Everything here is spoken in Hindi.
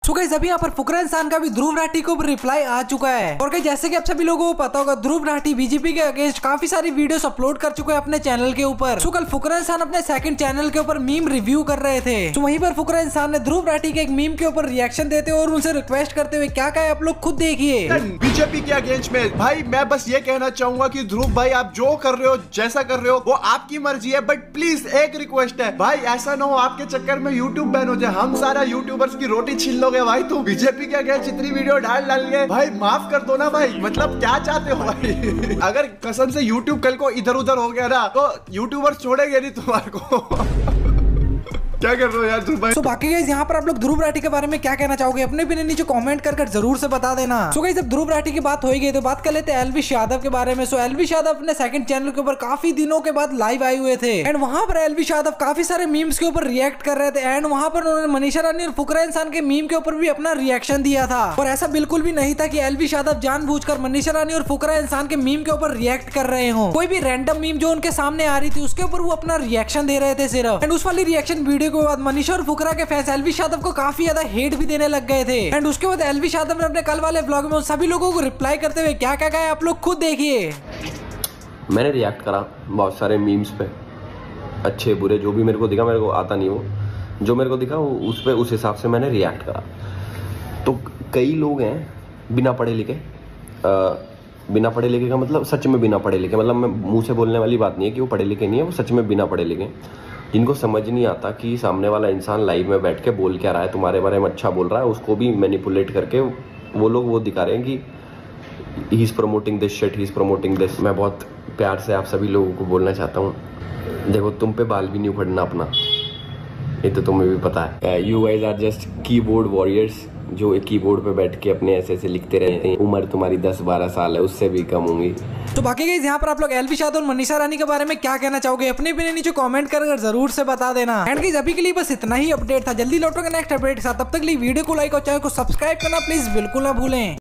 सो गाइस अभी यहाँ पर फुकरा इंसान का भी ध्रुव राठी को रिप्लाई आ चुका है। और जैसे कि आप सभी लोगों को पता होगा, ध्रुव राठी बीजेपी के अगेंस्ट काफी सारी वीडियोस अपलोड कर चुके हैं अपने चैनल के ऊपर। सो कल फुकरा इंसान अपने सेकंड चैनल के ऊपर मीम रिव्यू कर रहे थे। तो वहीं पर फुकरा इंसान ने ध्रुव राठी के एक मीम के ऊपर रिएक्शन देते हुए और उनसे रिक्वेस्ट करते हुए क्या कहा आप लोग खुद देखिए। बीजेपी के अगेंस्ट में भाई मैं बस ये कहना चाहूंगा कि ध्रुव भाई आप जो कर रहे हो, जैसा कर रहे हो वो आपकी मर्जी है, बट प्लीज एक रिक्वेस्ट है भाई, ऐसा ना हो आपके चक्कर में यूट्यूब बैन हो जाए, हम सारा यूट्यूबर्स की रोटी छीन लोगे भाई। तुम बीजेपी के अगेंस्ट इतनी वीडियो डाल के भाई माफ कर दो ना भाई, मतलब क्या चाहते हो भाई। अगर कसम से यूट्यूब कल को इधर उधर हो गया ना तो यूट्यूबर्स छोड़ेंगे नहीं तुम्हारे को। क्या कर रहे हो यार ध्रुव भाई। सो बाकी गाइस यहाँ पर आप लोग ध्रुव राठी के बारे में क्या कहना चाहोगे, अपने भी नीचे कमेंट कर जरूर से बता देना। सो गाइस जब ध्रुव राठी की बात हो गई तो बात कर लेते हैं एलविश यादव के बारे में। सो एलविश यादव अपने सेकंड चैनल के ऊपर काफी दिनों के बाद लाइव आए हुए थे एंड वहां पर एलविश यादव काफी सारे मीम्स के ऊपर रिएक्ट कर रहे थे एंड वहां पर उन्होंने मनीषा रानी और फुकरा इंसान के मीम के ऊपर भी अपना रिएक्शन दिया था। और ऐसा बिल्कुल भी नहीं था कि एलविश यादव जानबूझकर मनीषा रानी और फुकरा इंसान के मीम के ऊपर रिएक्ट कर रहे हो। कोई भी रैंडम मीम जो उनके सामने आ रही थी उसके ऊपर वो अपना रिएक्शन दे रहे थे सिर्फ। एंड उस वाली रिएक्शन वीडियो के बाद मनीषा और फुकरा के फैंस एलविश यादव को काफी ज्यादा हेट भी देने लग गए थे। एंड उसके बाद एलविश यादव ने अपने कल वाले व्लॉग में सभी लोगों को रिप्लाई करते हुए क्या क्या कहा आप लोग खुद देखिए। मैंने रिएक्ट करा बहुत सारे मीम्स पे, अच्छे बुरे जो भी मेरे को दिखा, मेरे को आता नहीं वो, जो मेरे को दिखा उस पे उस हिसाब से मैंने रिएक्ट करा। तो कई लोग हैं बिना पढ़े लिखे, बिना पढ़े लिखे का मतलब सच में बिना पढ़े लिखे, मतलब मैं मुंह से बोलने वाली बात नहीं है कि वो पढ़े लिखे नहीं है, वो सच में बिना पढ़े लिखे, जिनको समझ नहीं आता कि सामने वाला इंसान लाइव में बैठ के बोल क्या रहा है, तुम्हारे बारे में अच्छा बोल रहा है, उसको भी मैनिपुलेट करके वो लोग वो दिखा रहे हैं कि he is promoting this shit, he is promoting this. मैं बहुत प्यार से आप सभी लोगों को बोलना चाहता हूँ, देखो तुम पे बाल भी नहीं उखड़ना अपना, ये तो तुम्हें भी पता है। You guys are just keyboard warriors जो एक कीबोर्ड पे बैठ के अपने ऐसे लिखते रहते हैं। उम्र तुम्हारी 10-12 साल है, उससे भी कम होंगी। तो बाकी गाइस यहाँ पर आप लोग एलविश यादव और मनीषा रानी के बारे में क्या कहना चाहोगे, अपने भी नीचे कमेंट कर जरूर से बता देना। एंड गाइस अभी के लिए बस इतना ही अपडेट था, जल्दी लौटोगे नेक्स्ट अपडेट के साथ। तब तक के लिए वीडियो को लाइक और चैनल को सब्सक्राइब करना प्लीज बिल्कुल ना भूलें।